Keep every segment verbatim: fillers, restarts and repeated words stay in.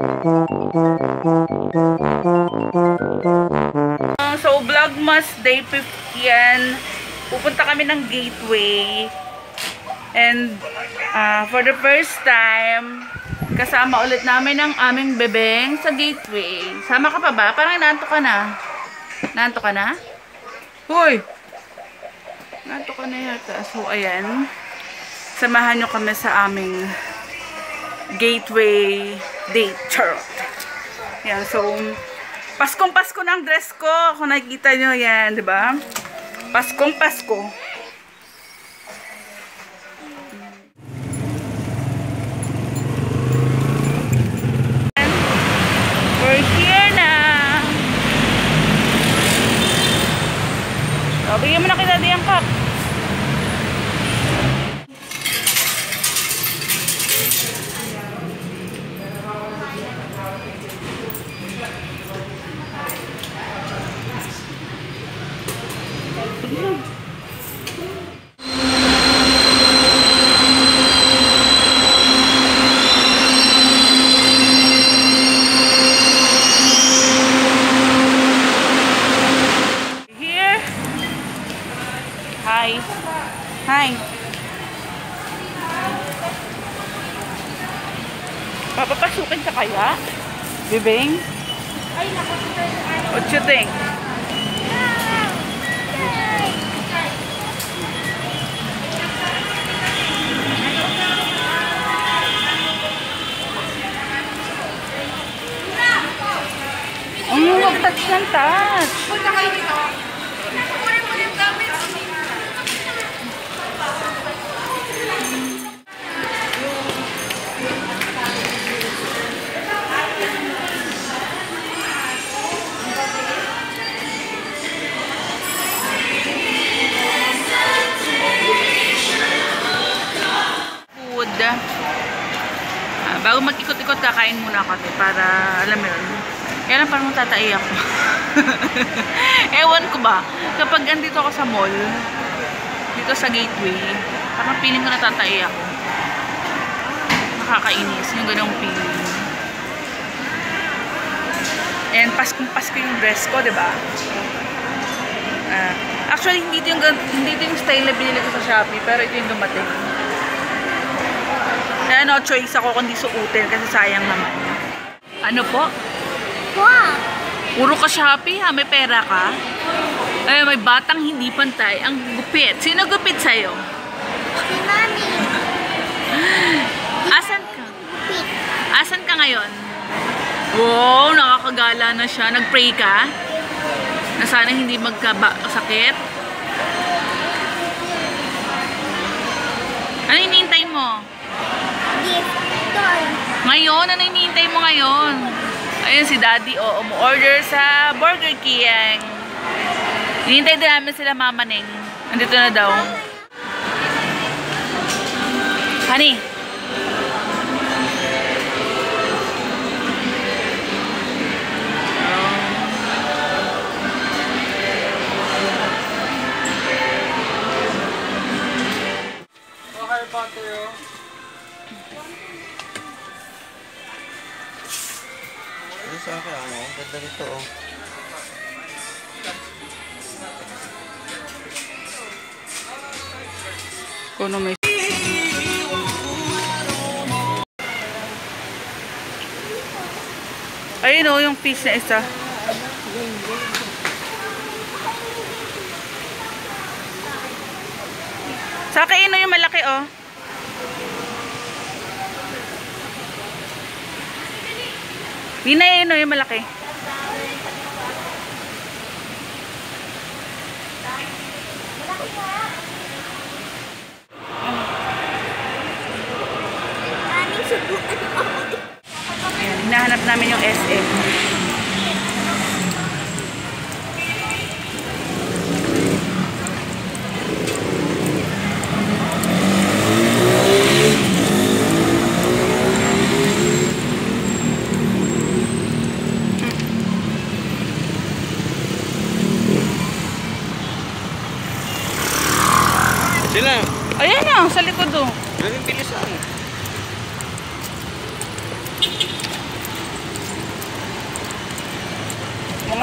So, VlogMas Day fifth yan. Pupunta kami ng Gateway. And, uh, for the first time, kasama ulit namin ang aming bebeng sa Gateway. Sama ka pa ba? Parang naanto ka na. Naanto ka na? Hoy! Naanto ka na yata. So, ayan. Samahan nyo kami sa aming Gateway date. Charot. Yan, so, Paskong Pasko ng dress ko. Kung nakikita nyo yan, di ba? Paskong Pasko. We're here na. So, bigyan mo na kita diyang cup. Hi. Hi. Papapasukin ka kaya? Bibing? What you think? Ang huwag touch ng touch. Punta kayo dito. Uh, bago mag-ikot-ikot kakain muna kami para alam mo yun. Kaya lang parang tatai ako. Ewan ko ba, kapag andito ako sa mall, dito sa Gateway, parang feeling ko natatai ako. Nakakainis, yung ganong feeling. And paskong-pasko yung dress ko, diba? Uh, actually, hindi ito yung, hindi ito yung style na binili ko sa Shopee, pero ito yung dumating. Kaya no choice ako kundi suutin kasi sayang naman. Ano po? Wow! Puro ka Shopee ha? May pera ka? Ay, may batang hindi pantay. Ang gupit. Sino gupit sa'yo? Si Mami. Asan ka? Gupit. Asan ka ngayon? Wow, nakakagala na siya. Nag-pray ka? Na sana hindi magkasakit? Ano hinihintay mo? Ngayon? Ano hinihintay mo ngayon? Ayun si Daddy, oo, umu-order sa Burger King. Hinihintay din namin sila Mama Neng. Andito na daw. Honey. Okay, Potter. Sa akin, ano? Ganda nito, oh. Kuno may... Ayun, oh, yung fish na isa. Sa akin, oh, yung malaki, oh. Hindi na yun, yung malaki. Ayan, hinahanap namin yung S M. Sila. Ayan na, sa likod do. Galing bilisan.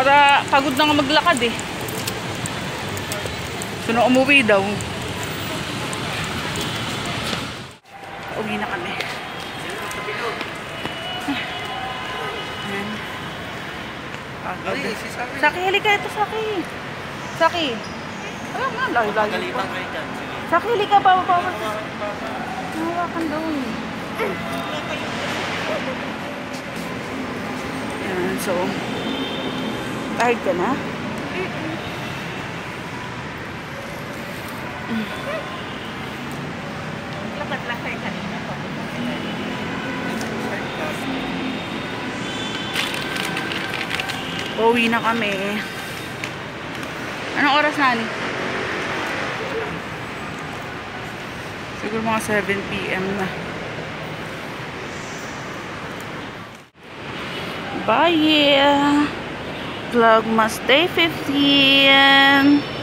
Para pagod na nga maglakad eh. So, nung umuwi daw. Uwi na kami. Ayan. Pagod. Saki, halika ito, Saki. Saki. Ayan nga, layo-layo pa. Saki, halika, bawa-bawa. Nahawakan doon. Ayan, so. Kahit ka na? Lakad-lakad kanina pa. Pauwi na kami. Anong oras na? Siguro mga seven p m na. Bye! Vlogmas Day fifteen!